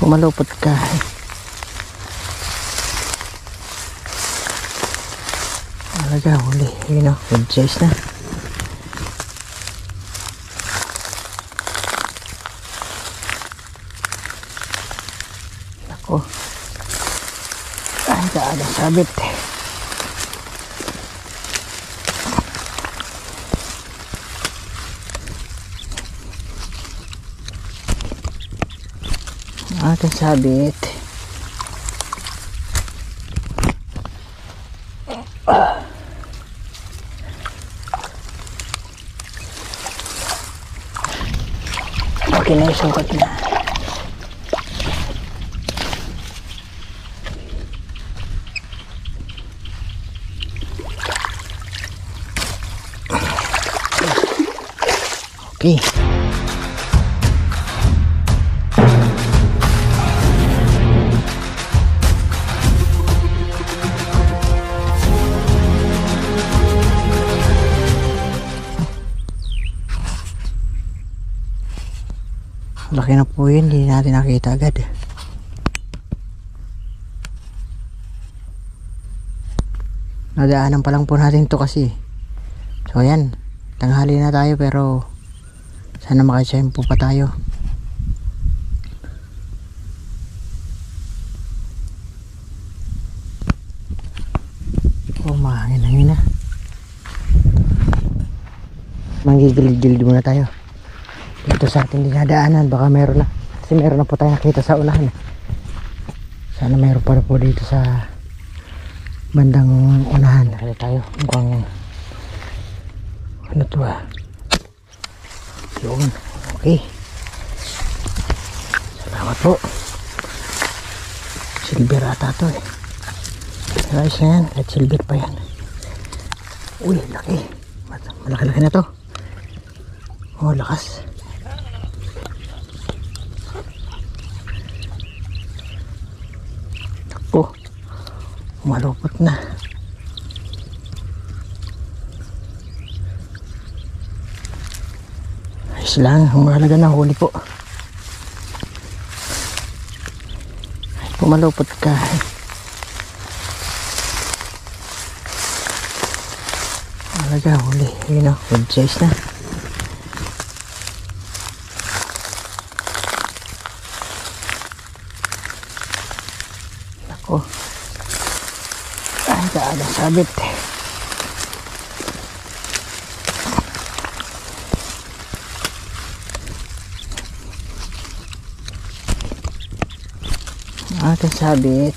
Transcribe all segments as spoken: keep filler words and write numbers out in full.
Pumalupot ka. Talaga, huli. Yun o, good size na. Ako. Ay, daagang sabit. Ating sabit. Ah. Okay na yung sukat na. Okay. Laki na po yun, hindi natin nakita agad. Nadaanan pa lang po natin to kasi. So ayan, tanghali na tayo pero sana makachempo pa tayo. Oh, mahangin na yun na. Manggigilid-gilid muna tayo dito sa ating dinadaanan, baka meron na kasi meron na po tayo nakita sa unahan. Sana meron pa na po dito sa bandang unahan. Nakita tayo mukhang ano to ah, yun. Okay, salamat po. Silver ata to eh. Ayos na yan, kahit silver pa yan. Uy, laki, malaki-laki na to. Oh, lakas. Oh, malupot na. Ayos lang, mahalaga na huli po. Ay, pumalupot ka. Mahalaga huli, yun o, good size na. Ako. Ay, daagang sabit. Ating sabit.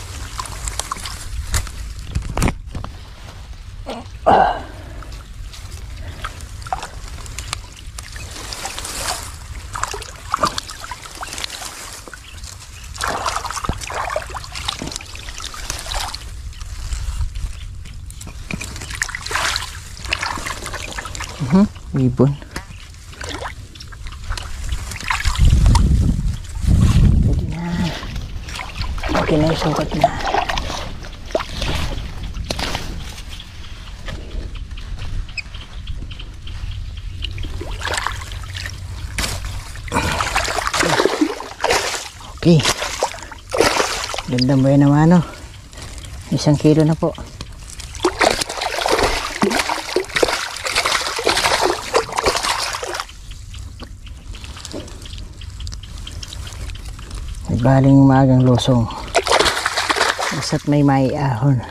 Ah. Uh-huh, ibon. Pwede na. Okay na yung sukat na. Okay. Ganda mo yan naman, no? Isang kilo na po. Baling umagang losong basta't may maiahon.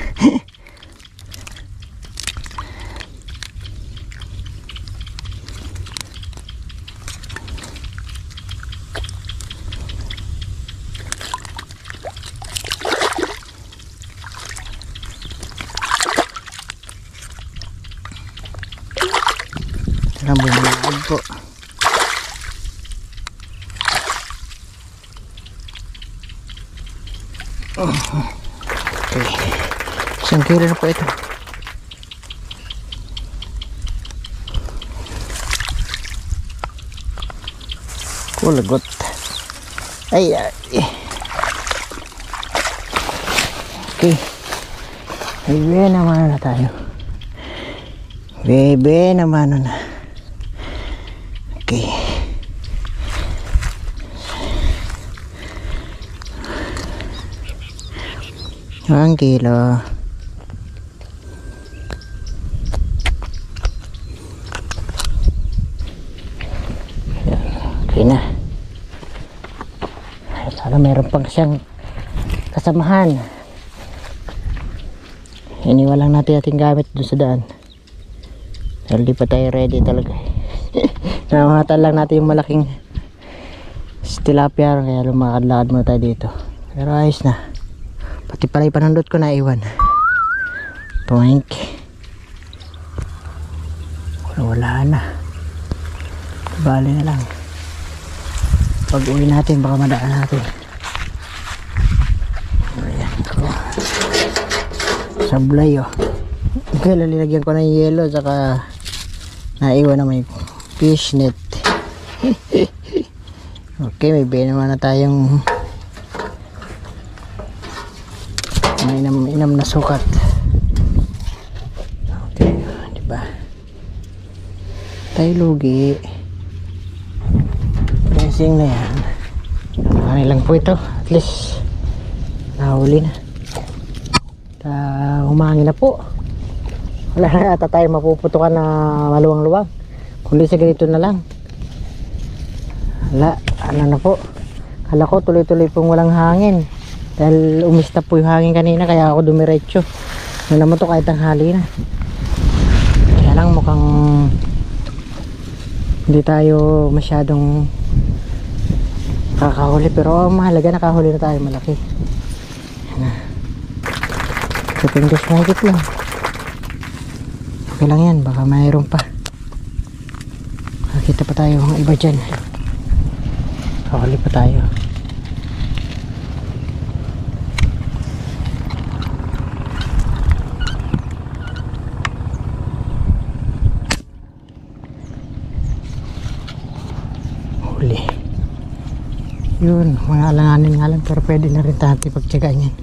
Nabumulad po. Okay. Isang kilo na po ito. Kulagot. Ay, ay. Okay. Bebe naman na tayo. Bebe naman na. Okay. Ang kilo. Yan. Okay na. Sana meron pang siyang kasamahan. Iniwan lang natin ating gamit doon sa daan. Pero di pa tayo ready talaga. Namahatan lang natin yung malaking tilapia, kaya lumakad-lakad muna tayo dito. Pero ayos na. Pati pala yung panundot ko na iwan. Poink. Wala na. Bali na lang. Pag uwi natin baka madaan natin. Ayan ko. Sablay oh. Kaya lalagyan ko ng yelo, saka naiwan na may fish net. Okay, may bigyan naman na tayong may inam, inam na sukat. Okay, diba? Tayo lugi. Pressing na yan. Ano lang po ito. At least nahuli na. Ta humangin na po. Wala na ata tayo mapuputukan na maluwang-luwang. Kundi sa ganito na lang. Wala, ano na po. Kala ko tuloy-tuloy pong walang hangin. Dahil umista po yung hangin kanina, kaya ako dumiretso. Ano naman to kahit ang hali na. Kaya lang mukhang hindi tayo masyadong kakahuli. Pero oh, mahalaga nakahuli na tayo malaki. Yan na. Kaping dos mahigit lang. Okay lang yan, baka mayroon pa. Makita pa tayo ng iba dyan. Kakali pa tayo. Huli. Yun, mga alanganin nga lang, pero pwede na rin tayo pagtsagaan yan.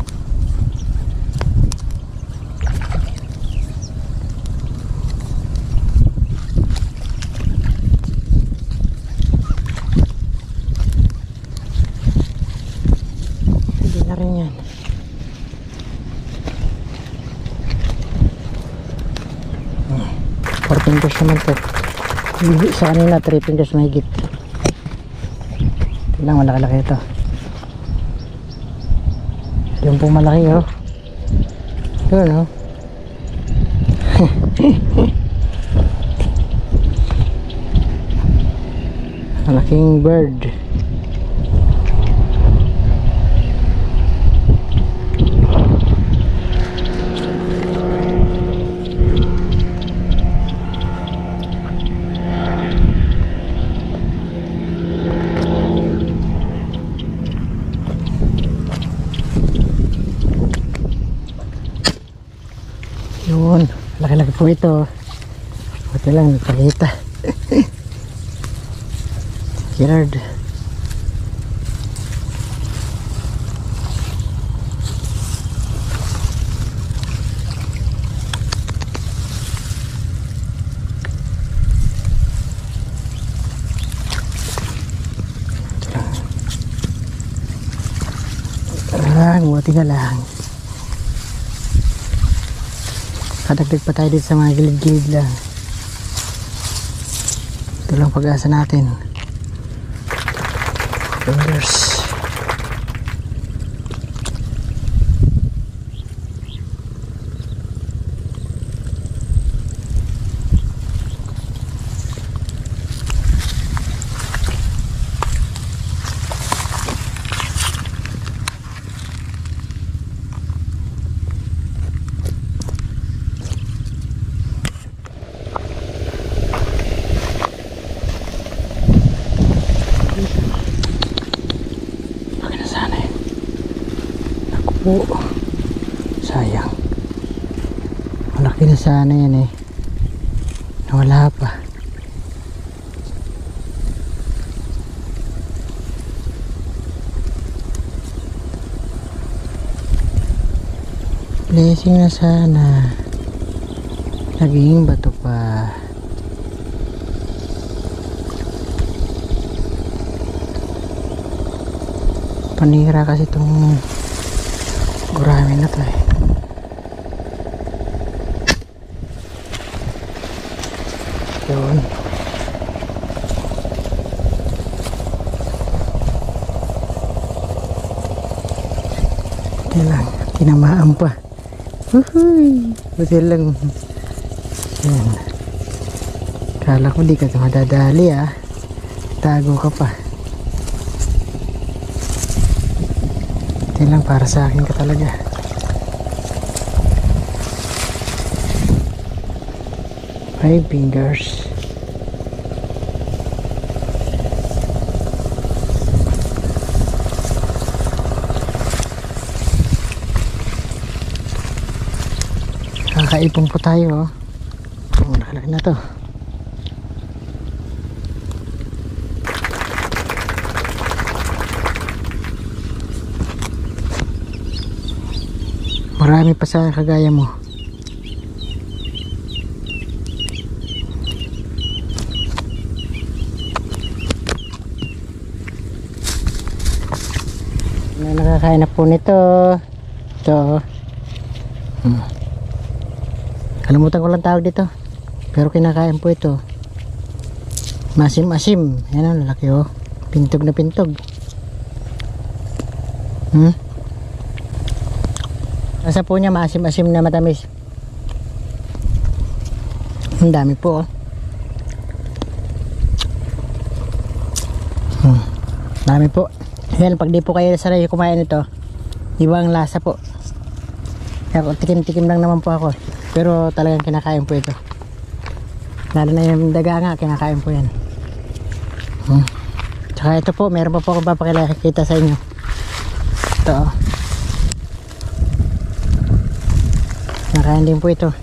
four fingers naman to. Sa kanina three fingers mahigit. Ito lang, malaki-laki ito. Yung pong malaki oh. Yun oh. Malaking bird. Yun, laki-laki po ito. Buti lang nagpakita. Gerard. Ah, buti na lang. Kadagdag pa tayo dito sa mga gilid-gilid lang. Ito lang pag-asa natin. Fingers. Po, sayang, malaki na sana yan eh, nawala pa. Blessing na sana, naging bato pa. Panira kasi itong Gurami na to eh. Yun. Ito lang, tinamaan pa. Uhuy, buti lang. Yan. Kala ko di ka madadali ah. Tago ka pa. Ito lang, para sa akin ka talaga. Five fingers. Kakaipon po tayo. Oh, nakalaki na to. Marami pa sa kagaya mo. Na nakakain na po nito. Ito. Hmm. Kalimutan ko lang tawag dito. Pero kinakain po ito. Masim-asim. Yan ang lalaki oh. Pintog na pintog. Hmm. Nasa po niya maasim-asim na matamis. Ang dami po oh. Hmm. Dami po. Yan, pag di po kayo sanay kumain ito, ibang lasa po. Kaya tikim-tikim lang naman po ako. Pero talagang kinakain po ito. Lalo na yung daga nga, kinakain po yan. Hmm. Tsaka ito po, meron pa po akong papakita sa inyo. Ito oh. Kinakain din po ito.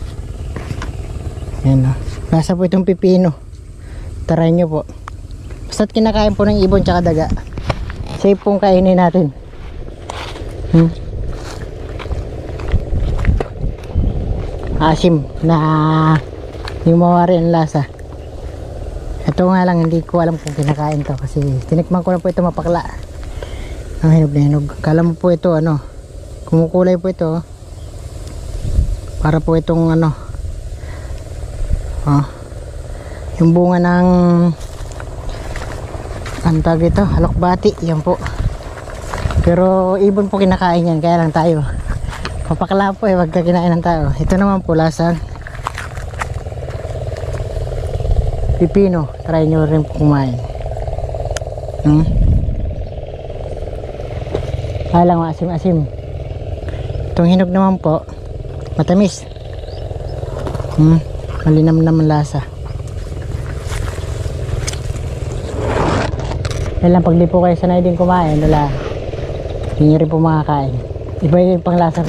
Yan oh. Lasa po itong pipino. Try nyo po. Basta't kinakain po ng ibon tsaka daga, safe pong kainin natin. Hmm. Asim na yung mawari ang lasa. Ito nga lang, hindi ko alam kung kinakain to kasi tinikman ko na po ito mapakla. Ang hinog na hinog. Kala mo po ito ano, kumukulay po ito. Para po itong ano, oh, yung bunga ng antag ito, halokbati, yan po. Pero ibon po kinakain yan, kaya lang tayo papakla po eh, wagka kinain ng tao. Ito naman po lasang pipino. Try nyo rin po kumain. Hmm? Kaya lang asim-asim. Itong hinog naman po matamis. Hmm? Malinam naman lasa. Kaya lang pag di po kayo sanay din kumain, wala, hindi nyo rin po makakain. Iba yung pang lasa po.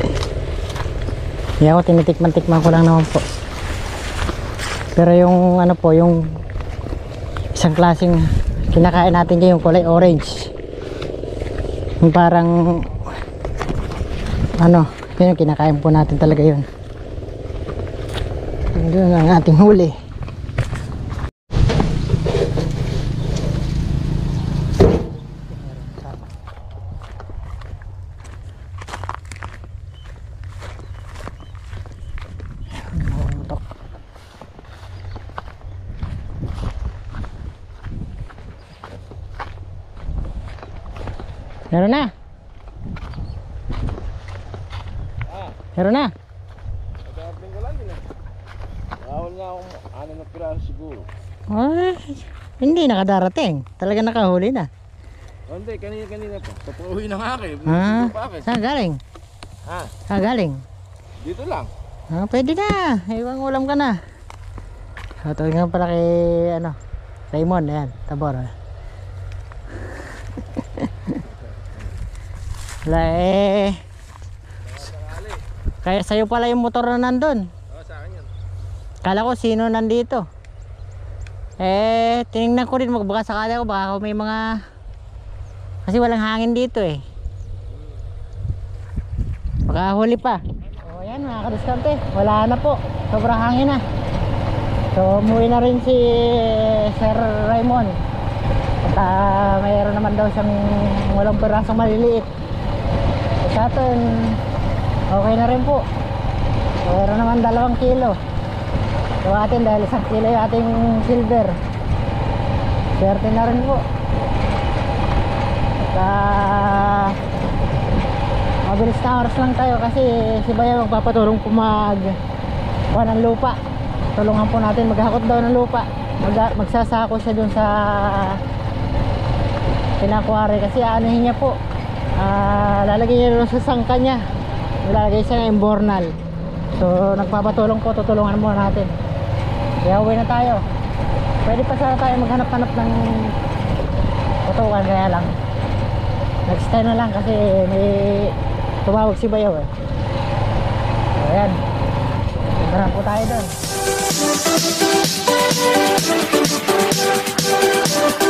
Hindi ako tinitikman-tikman ko lang naman po. Pero yung ano po, yung isang klaseng kinakain natin dyan, yung kulay orange, yung parang ano, yun yung kinakain po natin talaga yun. Yun ang ating huli. Meron na. Ah, Meron na. nag-aabing ko lang din eh. Bawal nga akong ano na piraso siguro. Ay, hindi nakadarating. Talaga nakahuli na. Oh, hindi, kanina-kanina pa. Papuwi na nga kayo. Ah, Pa akin. saan galing? Ha? Saan galing? Dito lang. Ah, pwede na. Iwang ulam ka na. Shoutout nga pala kay ano, Raymond, ayan, Tabor. Wala eh. Kaya sa'yo pala yung motor na nandun. Oo, sa akin yun. Kala ko sino nandito. Eh, tinignan ko rin, baka sakala ko, baka may mga, kasi walang hangin dito eh. Baka huli pa. O yan mga kadiskante, wala na po, sobrang hangin na. So umuwi na rin si Sir Raymond. At uh, mayroon naman daw siyang walang perasong maliliit. sa atin okay na rin po. Meron naman dalawang kilo sa atin dahil isang kilo yung ating silver. Swerte na rin po. At uh, mabilis na oras lang tayo kasi si Bayaw magpapatulong po mag kuha ng lupa. Tulungan po natin maghakot daw ng lupa. Mag magsasako siya dun sa pinakuwari kasi aanihin niya po. Uh, lalagay niya dun sa sangka niya. Lalagay siya ng imbornal. So nagpapatulong po, tutulungan muna natin. Kaya uwi na tayo. Pwede pa sana tayo maghanap-hanap ng putukan, kaya lang next time na lang kasi may tumawag si Bayaw eh. So ayan, tara po tayo doon.